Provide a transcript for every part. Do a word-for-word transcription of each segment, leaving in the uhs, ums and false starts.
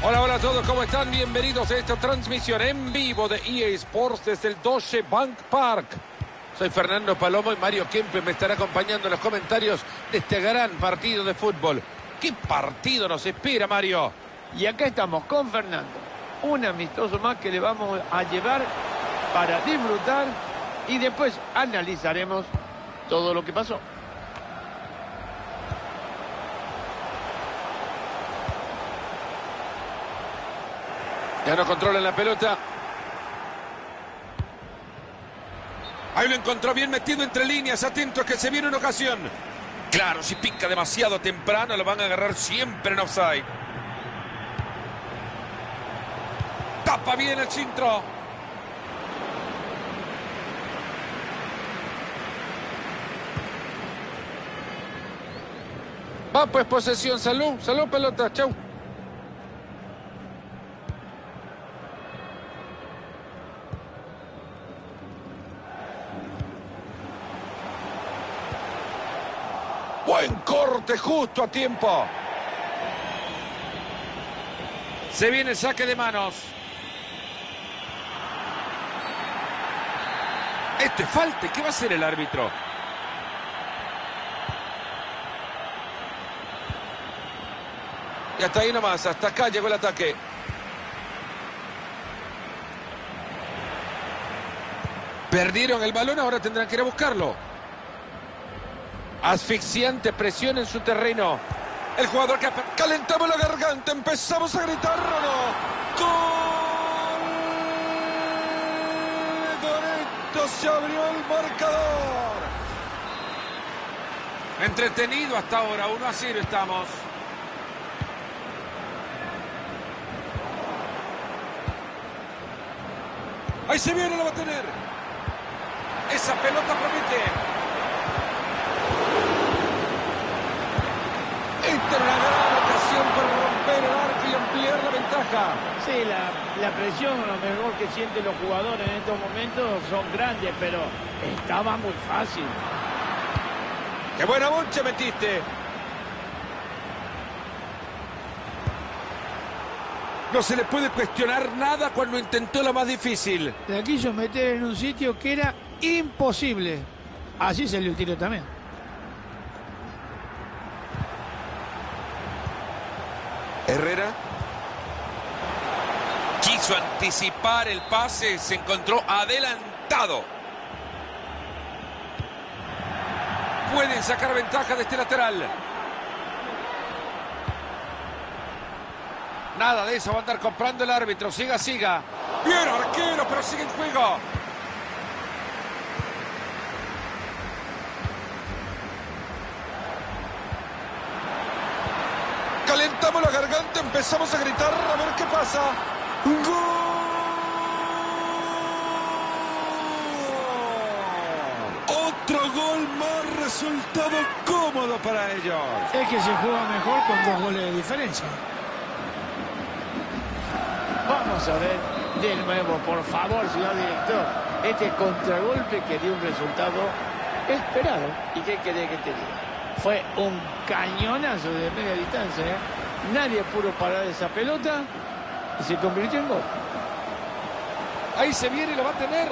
Hola, hola a todos, ¿cómo están? Bienvenidos a esta transmisión en vivo de E A Sports desde el Deutsche Bank Park. Soy Fernando Palomo y Mario Kempes me estará acompañando en los comentarios de este gran partido de fútbol. ¿Qué partido nos espera, Mario? Y acá estamos con Fernando. Un amistoso más que le vamos a llevar para disfrutar y después analizaremos todo lo que pasó. Ya no controlan la pelota. Ahí lo encontró bien metido entre líneas. Atentos que se viene una ocasión. Claro, si pica demasiado temprano lo van a agarrar siempre en offside. Tapa bien el centro. Va pues posesión. Salud, salud pelota. Chau. Buen corte, justo a tiempo. Se viene el saque de manos. Esto es falta. ¿Qué va a hacer el árbitro? Y hasta ahí nomás. Hasta acá llegó el ataque. Perdieron el balón, ahora tendrán que ir a buscarlo. Asfixiante presión en su terreno. El jugador que... Calentamos la garganta, empezamos a gritar, ¿no? ¡Gol! Con esto se abrió el marcador. Entretenido hasta ahora, uno a cero estamos. Ahí se viene, lo va a tener. Esa pelota promete. Esta es una gran ocasión para romper el arco y ampliar la ventaja. Sí, la, la presión, lo mejor que sienten los jugadores en estos momentos son grandes, pero estaba muy fácil. ¡Qué buena boncha metiste! No se le puede cuestionar nada cuando intentó lo más difícil. La quiso meter en un sitio que era imposible. Así se le tiró también. Herrera quiso anticipar el pase, se encontró adelantado. Pueden sacar ventaja de este lateral. Nada de eso va a andar comprando el árbitro. Siga, siga. Bien, arquero, pero sigue en juego. Calentamos la garganta, empezamos a gritar, a ver qué pasa. ¡Gol! Otro gol más, resultado cómodo para ellos. Es que se juega mejor con dos goles de diferencia. Vamos a ver de nuevo, por favor, señor director. Este contragolpe que dio un resultado esperado. ¿Y qué quería que te diga? Fue un cañonazo de media distancia, ¿eh? Nadie pudo parar esa pelota y se convirtió en gol. Ahí se viene y lo va a tener.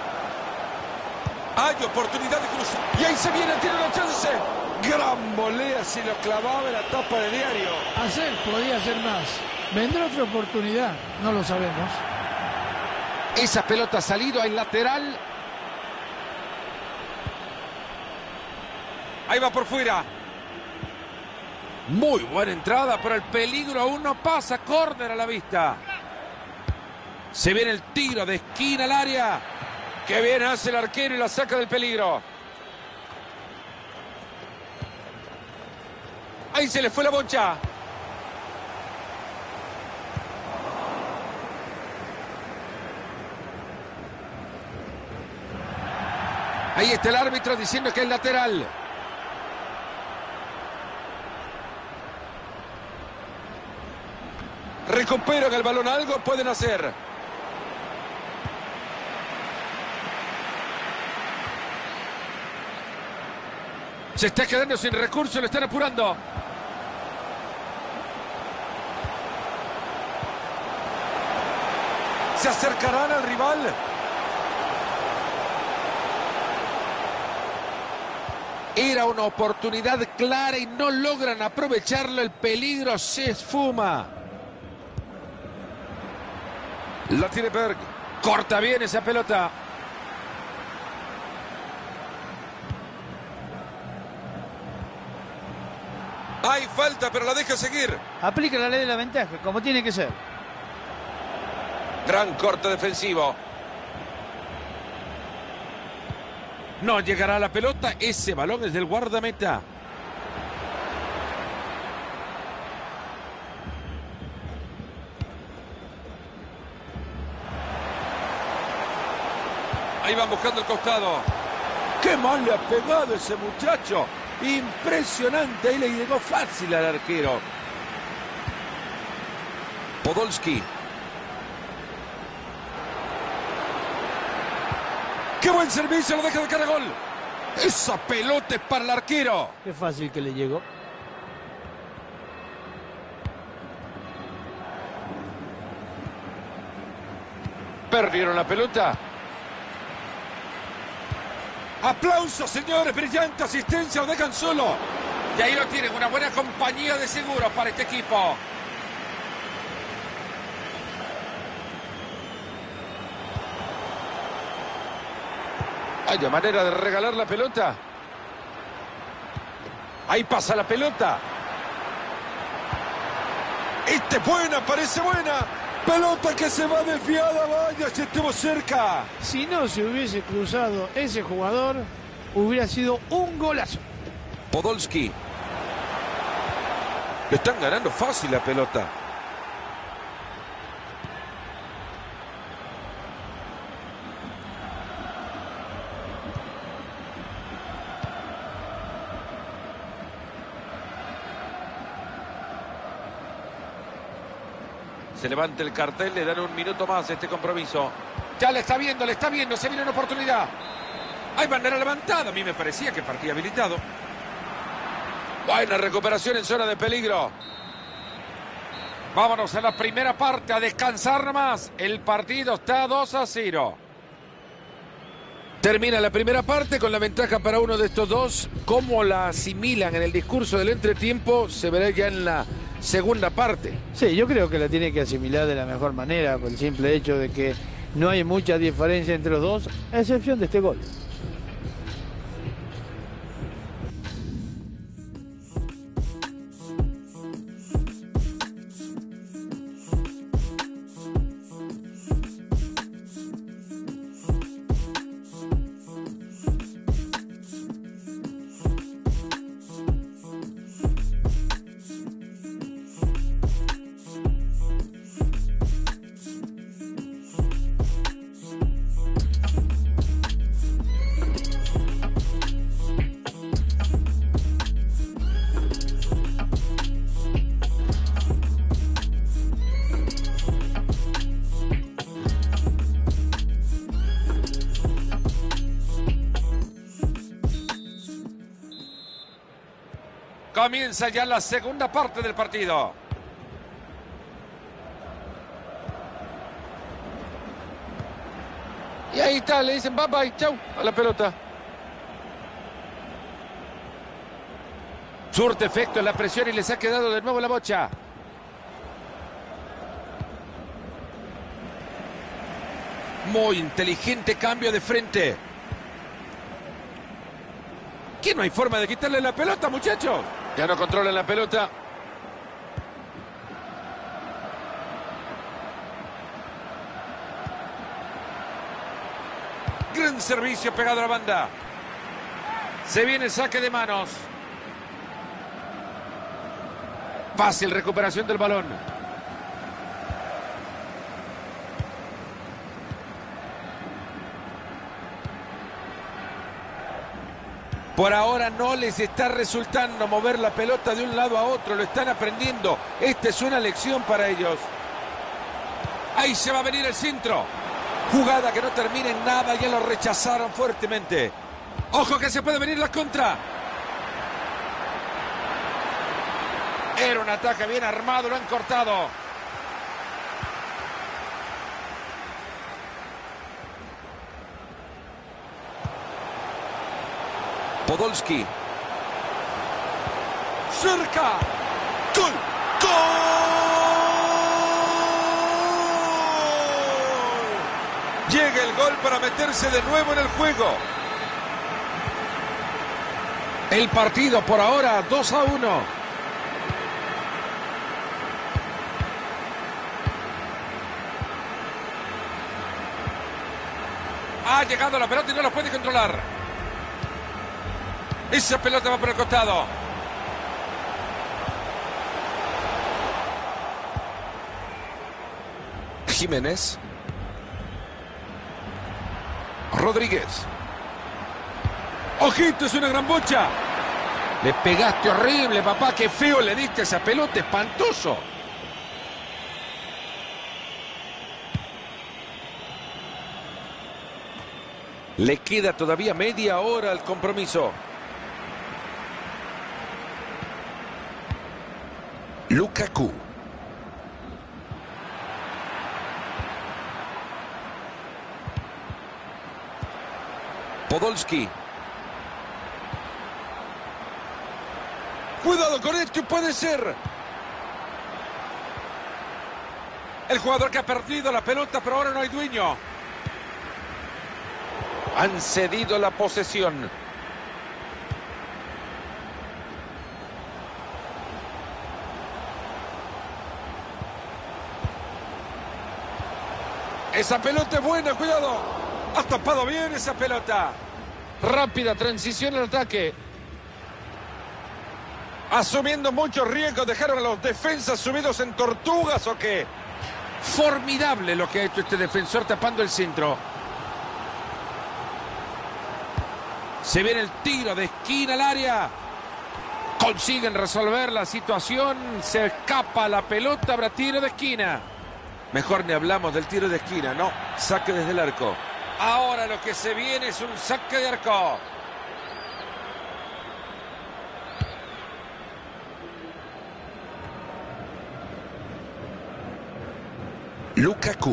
Hay oportunidad de cruzar. Y ahí se viene, tiene una chance. Gran volea, si lo clavaba en la tapa de diario. Hacer, podía hacer más. Vendrá otra oportunidad, no lo sabemos. Esa pelota ha salido al lateral. Ahí va por fuera. Muy buena entrada, pero el peligro aún no pasa. Córner a la vista. Se viene el tiro de esquina al área. Qué bien hace el arquero y la saca del peligro. Ahí se le fue la bocha. Ahí está el árbitro diciendo que es lateral. Recuperan el balón, algo pueden hacer. Se está quedando sin recursos, lo están apurando. ¿Se acercarán al rival? Era una oportunidad clara y no logran aprovecharlo. El peligro se esfuma. La tiene Berg. Corta bien esa pelota. Hay falta, pero la deja seguir. Aplica la ley de la ventaja, como tiene que ser. Gran corte defensivo. No llegará la pelota. Ese balón es del guardameta. Ahí van buscando el costado. ¡Qué mal le ha pegado ese muchacho! Impresionante. Ahí le llegó fácil al arquero. Podolski. ¡Qué buen servicio! Lo deja de cara a gol. Esa pelota es para el arquero. Qué fácil que le llegó. Perdieron la pelota. ¡Aplausos, señores! Brillante asistencia, lo dejan solo. Y ahí lo tienen, una buena compañía de seguros para este equipo. Hay manera de regalar la pelota. Ahí pasa la pelota. Esta es buena, parece buena. Pelota que se va desviada, vaya, si estuvo cerca. Si no se hubiese cruzado ese jugador, hubiera sido un golazo. Podolski. Le están ganando fácil la pelota. Se levanta el cartel, le dan un minuto más a este compromiso. Ya le está viendo, le está viendo, se viene una oportunidad. Hay bandera levantada, a mí me parecía que partía habilitado. Buena recuperación en zona de peligro. Vámonos a la primera parte, a descansar nomás. El partido está dos a cero. Termina la primera parte con la ventaja para uno de estos dos. Cómo la asimilan en el discurso del entretiempo se verá ya en la segunda parte. Sí, yo creo que la tiene que asimilar de la mejor manera, por el simple hecho de que no hay mucha diferencia entre los dos, a excepción de este gol. Comienza ya la segunda parte del partido. Y ahí está, le dicen bye bye, chau, a la pelota. Surte efecto en la presión y les ha quedado de nuevo la bocha. Muy inteligente cambio de frente. ¿Qué no hay forma de quitarle la pelota, muchachos? Ya no controlan la pelota. Gran servicio pegado a la banda. Se viene el saque de manos. Fácil recuperación del balón. Por ahora no les está resultando mover la pelota de un lado a otro. Lo están aprendiendo. Esta es una lección para ellos. Ahí se va a venir el centro. Jugada que no termina en nada. Ya lo rechazaron fuertemente. Ojo que se puede venir la contra. Era un ataque bien armado. Lo han cortado. Podolski. Cerca. ¡Gol! ¡Gol! Llega el gol para meterse de nuevo en el juego. El partido por ahora dos a uno. Ha llegado la pelota y no la puede controlar. Esa pelota va por el costado. Jiménez. Rodríguez. ¡Ojito! Es una gran bocha. Le pegaste horrible, papá. Qué feo le diste esa pelota. Espantoso. Le queda todavía media hora al compromiso. Lukaku. Podolski. Cuidado con esto, puede ser. El jugador que ha perdido la pelota, pero ahora no hay dueño. Han cedido la posesión. Esa pelota es buena, cuidado. Ha tapado bien esa pelota. Rápida transición al ataque. Asumiendo muchos riesgos, dejaron a los defensas subidos en tortugas o qué. Formidable lo que ha hecho este defensor tapando el centro. Se viene el tiro de esquina al área. Consiguen resolver la situación. Se escapa la pelota, habrá tiro de esquina. Mejor ni hablamos del tiro de esquina, no. Saque desde el arco. Ahora lo que se viene es un saque de arco. Lukaku.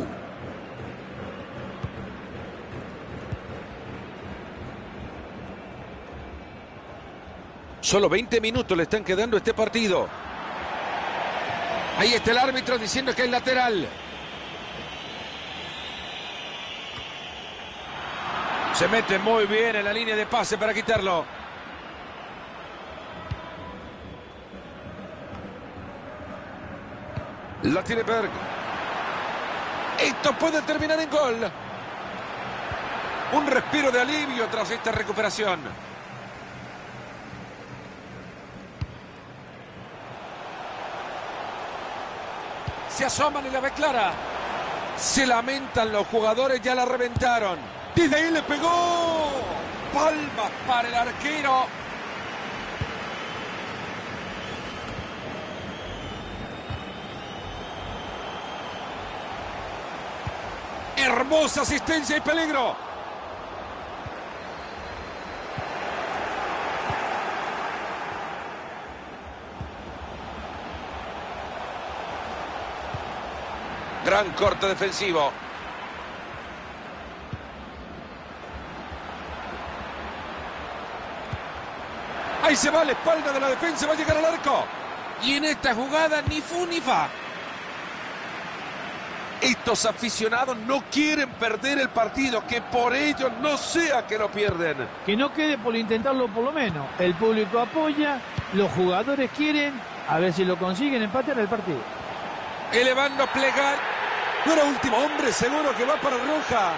Solo veinte minutos le están quedando a este partido. Ahí está el árbitro diciendo que es lateral. Se mete muy bien en la línea de pase para quitarlo. La tiene Berg. Esto puede terminar en gol. Un respiro de alivio tras esta recuperación. Se asoman y la ve clara. Se lamentan los jugadores, ya la reventaron. Desde ahí le pegó. Palmas para el arquero. Hermosa asistencia y peligro. Gran corte defensivo. Ahí se va a la espalda de la defensa, va a llegar al arco. Y en esta jugada ni fu ni fa. Estos aficionados no quieren perder el partido, que por ello no sea que lo pierden. Que no quede por intentarlo por lo menos. El público apoya, los jugadores quieren, a ver si lo consiguen empatar el partido. Elevando a plegar. No era último hombre, seguro que va para Roja.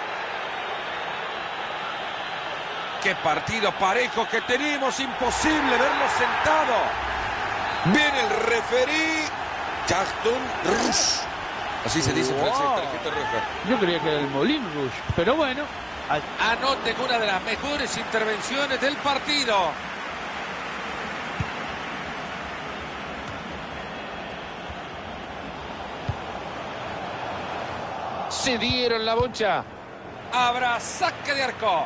Qué partido parejo que tenemos, imposible verlo sentado. Viene el referí. Carton Rouge. Así se dice en francés, tarjeta roja. Yo creía que era el Moulin Rouge, pero bueno. Anoten una de las mejores intervenciones del partido. Se dieron la bocha. Habrá saque de arco.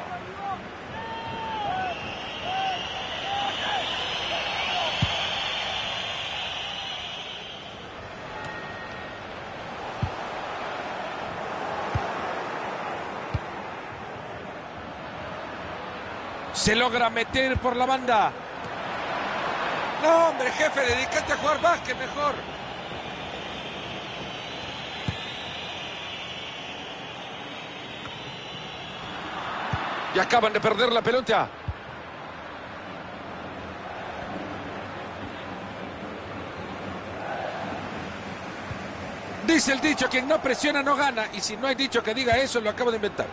Se logra meter por la banda. No, hombre, jefe, dedícate a jugar básquet mejor. Y acaban de perder la pelota. Dice el dicho, quien no presiona no gana. Y si no hay dicho que diga eso, lo acabo de inventar.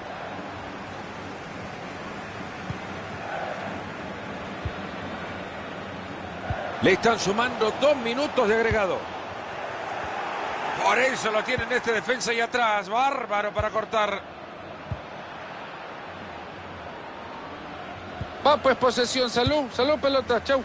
Le están sumando dos minutos de agregado. Por eso lo tienen este defensa y atrás. Bárbaro para cortar. Va pues posesión. Salud. Salud pelota. Chau.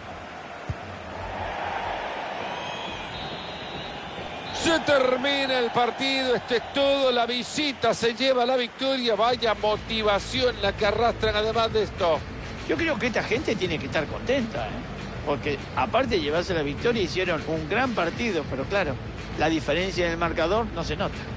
Se termina el partido. Este es todo. La visita se lleva la victoria. Vaya motivación la que arrastran además de esto. Yo creo que esta gente tiene que estar contenta, ¿eh? Porque aparte de llevarse la victoria hicieron un gran partido, pero claro, la diferencia en el marcador no se nota.